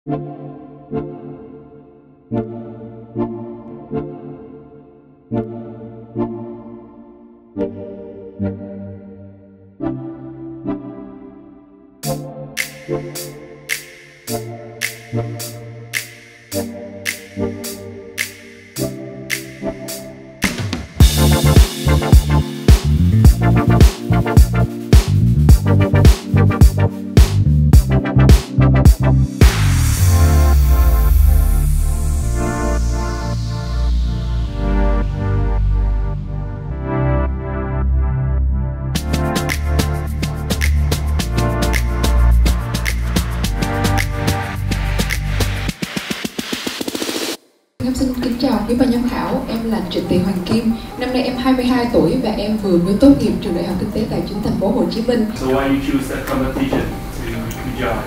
Em xin kính chào quý ban giám khảo, em là Trịnh Thị Hoàng Kim. Năm nay em 22 tuổi và em vừa mới tốt nghiệp trường Đại học Kinh tế Tài chính Thành phố Hồ Chí Minh. So why you choose that competition to judge?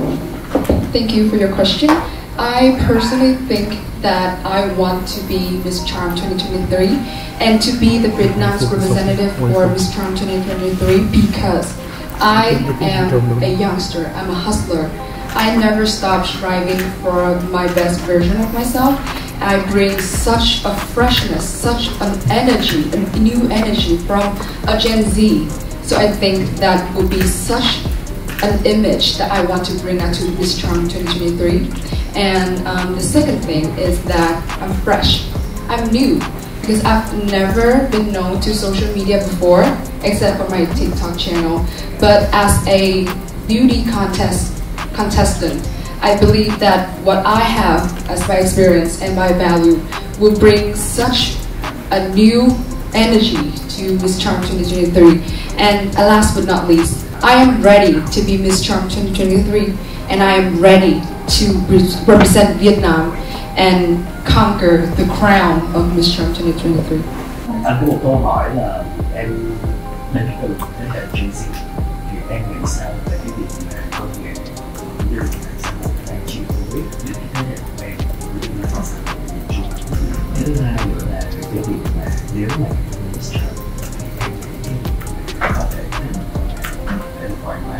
Thank you for your question. I personally think that I want to be Miss Charm 2023 and to be the Vietnam's representative for Miss Charm 2023 because I am a youngster, I'm a hustler. I never stop striving for my best version of myself. I bring such a freshness, such an energy, a new energy from a Gen Z. So I think that would be such an image that I want to bring out to Miss Charm 2023. And the second thing is that I'm fresh, I'm new, because I've never been known to social media before, except for my TikTok channel. But as a beauty contestant, I believe that what I have as my experience and my value will bring such a new energy to Miss Charm 2023. And last but not least, I am ready to be Miss Charm 2023 and I am ready to represent Vietnam and conquer the crown of Miss Charm 2023. Anh có một câu hỏi là em đến từ thế hệ Gen Z thì em nghĩ sao về cái việc mà công nghệ cũng như là xã hội đang chi phối đến cái thế hệ của em cũng như là xã hội đang chi phối. Thứ hai nữa là cái việc mà nếu mà Miss Charm thì em nghĩ có thể em thoải mái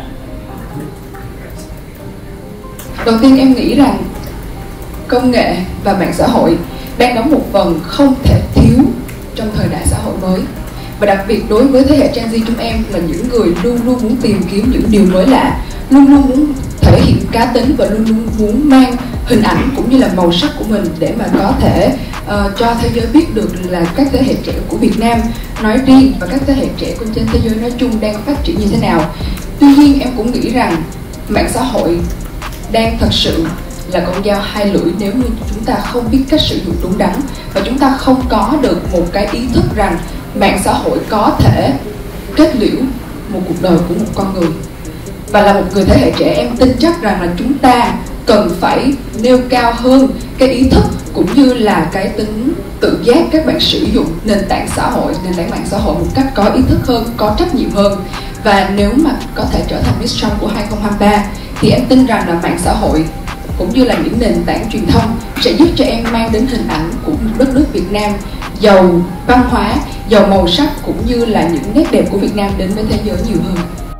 Đầu tiên em nghĩ rằng công nghệ và mạng xã hội đang đóng một phần không thể thiếu trong thời đại xã hội mới. Và đặc biệt đối với thế hệ Gen Z chúng em là những người luôn luôn muốn tìm kiếm những điều mới lạ, luôn luôn muốn thể hiện cá tính và luôn luôn muốn mang hình ảnh cũng như là màu sắc của mình để mà có thể cho thế giới biết được là các thế hệ trẻ của Việt Nam nói riêng và các thế hệ trẻ trên thế giới nói chung đang phát triển như thế nào. Tuy nhiên em cũng nghĩ rằng mạng xã hội đang thật sự là con dao hai lưỡi nếu như chúng ta không biết cách sử dụng đúng đắn và chúng ta không có được một cái ý thức rằng mạng xã hội có thể kết liễu một cuộc đời của một con người. Và là một người thế hệ trẻ, em tin chắc rằng là chúng ta cần phải nêu cao hơn cái ý thức cũng như là cái tính tự giác các bạn sử dụng nền tảng mạng xã hội một cách có ý thức hơn, có trách nhiệm hơn. Và nếu mà có thể trở thành Miss Charm của 2023 thì em tin rằng là mạng xã hội cũng như là những nền tảng truyền thông sẽ giúp cho em mang đến hình ảnh của một đất nước Việt Nam giàu văn hóa, giàu màu sắc cũng như là những nét đẹp của Việt Nam đến với thế giới nhiều hơn.